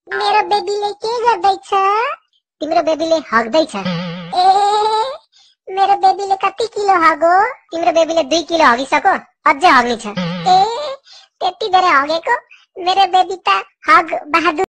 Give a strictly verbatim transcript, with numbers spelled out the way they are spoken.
मेरो बेबीले के गर्दैछ? तिम्रो बेबीले हग्दैछ। ए मेरो बेबीले कति किलो हगो? तिम्रो बेबीले दुई किलो हगिसक्यो, अझै हग्नी छ। ए त्यति धेरै हगेको? मेरो बेबी त हग बहादुर